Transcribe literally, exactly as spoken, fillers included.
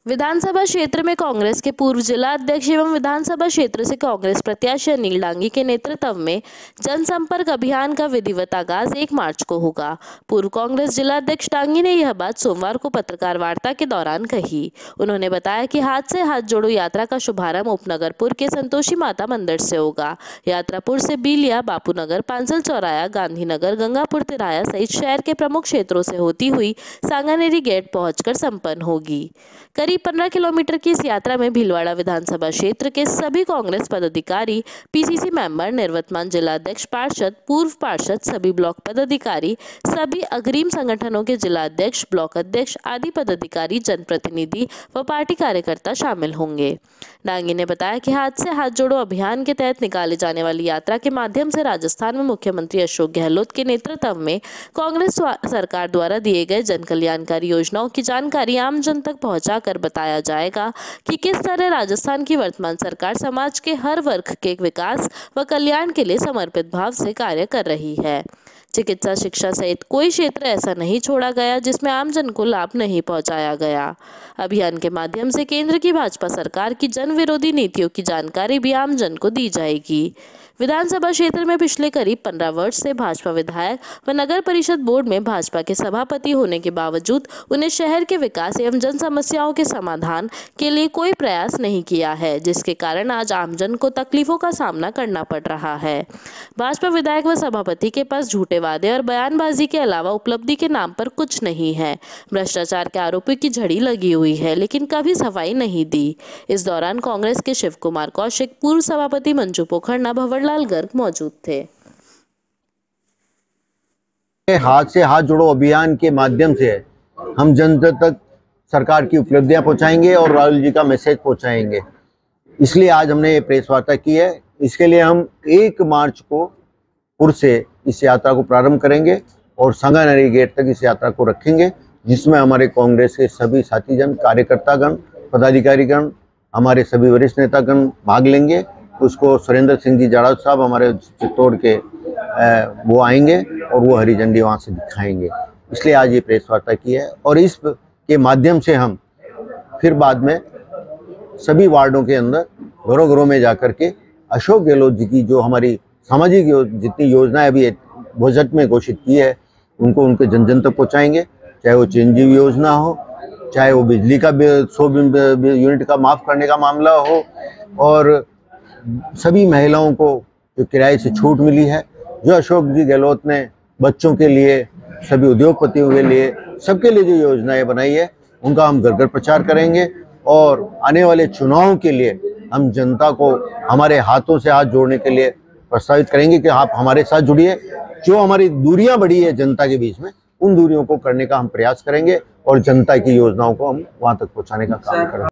विधानसभा क्षेत्र में कांग्रेस के पूर्व जिला अध्यक्ष एवं विधानसभा क्षेत्र से कांग्रेस प्रत्याशी अनिल डांगी के नेतृत्व में जनसंपर्क अभियान का विधिवत आगाज एक मार्च को होगा। पूर्व कांग्रेस जिला अध्यक्ष डांगी ने यह बात सोमवार को पत्रकार वार्ता के दौरान कही। उन्होंने बताया कि हाथ से हाथ जोड़ो यात्रा का शुभारंभ उपनगरपुर के संतोषी माता मंदिर से होगा। यात्रापुर से बीलिया, बापूनगर, पांसल चौराया, गांधीनगर, गंगापुर तिराया सहित शहर के प्रमुख क्षेत्रों से होती हुई सांगानेरी गेट पहुंचकर संपन्न होगी। करीब पंद्रह किलोमीटर की इस यात्रा में भीलवाड़ा विधानसभा क्षेत्र के सभी कांग्रेस पदाधिकारी, पीसीसी मेंबर, निवर्तमान जिला अध्यक्ष, पार्षद, पूर्व पार्षद, सभी ब्लॉक पदाधिकारी, सभी अग्रिम संगठनों के जिला अध्यक्ष, ब्लॉक अध्यक्ष आदि पदाधिकारी, जनप्रतिनिधि व पार्टी कार्यकर्ता शामिल होंगे। डांगी ने बताया कि हाथ से हाथ जोड़ो अभियान के तहत निकाले जाने वाली यात्रा के माध्यम से राजस्थान में मुख्यमंत्री अशोक गहलोत के नेतृत्व में कांग्रेस सरकार द्वारा दिए गए जन कल्याणकारी योजनाओं की जानकारी आम जन तक पहुंचाकर बताया जाएगा कि किस तरह राजस्थान की वर्तमान सरकार समाज के हर वर्ग के विकास व कल्याण के लिए समर्पित भाव से कार्य कर रही है। चिकित्सा, शिक्षा सहित कोई क्षेत्र ऐसा नहीं छोड़ा गया जिसमें आम जन को लाभ नहीं पहुंचाया गया। अभियान के माध्यम से केंद्र की भाजपा सरकार की जन विरोधी नीतियों की जानकारी भी आम जन को दी जाएगी। विधानसभा क्षेत्र में पिछले करीब पंद्रह वर्ष से भाजपा विधायक व नगर परिषद बोर्ड में भाजपा के सभापति होने के बावजूद उन्हें शहर के विकास एवं जन समस्याओं के समाधान के लिए कोई प्रयास नहीं किया है, जिसके कारण आज आमजन को तकलीफों का सामना करना पड़ रहा है। भाजपा विधायक व सभापति के पास झूठे वादे और बयानबाजी के अलावा उपलब्धि के नाम पर कुछ नहीं है। भ्रष्टाचार के आरोपों की झड़ी लगी हुई है, लेकिन कभी सफाई नहीं दी। इस दौरान कांग्रेस के शिव कुमार कौशिक, पूर्व सभापति मंजू पोखरना, भंवरलाल गर्ग मौजूद थे। हाथ से हाथ जोड़ो अभियान के माध्यम से हम जनता तक सरकार की उपलब्धियां पहुंचाएंगे और राहुल जी का मैसेज पहुंचाएंगे। इसलिए आज हमने ये प्रेस वार्ता की है। इसके लिए हम एक मार्च को पुर से इस यात्रा को प्रारंभ करेंगे और सांगानेरी गेट तक इस यात्रा को रखेंगे, जिसमें हमारे कांग्रेस के सभी साथीजन, कार्यकर्तागण, पदाधिकारीगण, हमारे सभी वरिष्ठ नेतागण भाग लेंगे। उसको सुरेंद्र सिंह जी जाड़ाव साहब हमारे चित्तौड़ के वो आएंगे और वो हरी झंडी वहाँ से दिखाएंगे। इसलिए आज ये प्रेस वार्ता की है और इस के माध्यम से हम फिर बाद में सभी वार्डों के अंदर घरों घरों में जाकर के अशोक गहलोत जी की जो हमारी सामाजिक यो, जितनी योजनाएं अभी बजट में घोषित की है उनको उनके जन जन तक पहुँचाएंगे। चाहे वो चिरंजीवी योजना हो, चाहे वो बिजली का सौ यूनिट का माफ़ करने का मामला हो, और सभी महिलाओं को जो किराए से छूट मिली है, जो अशोक जी गहलोत ने बच्चों के लिए, सभी उद्योगपतियों के लिए, सबके लिए जो योजनाएं बनाई है उनका हम घर घर प्रचार करेंगे। और आने वाले चुनाव के लिए हम जनता को हमारे हाथों से हाथ जोड़ने के लिए प्रस्तावित करेंगे कि आप हमारे साथ जुड़िए। जो हमारी दूरियां बढ़ी है जनता के बीच में, उन दूरियों को करने का हम प्रयास करेंगे और जनता की योजनाओं को हम वहां तक पहुंचाने का काम करेंगे।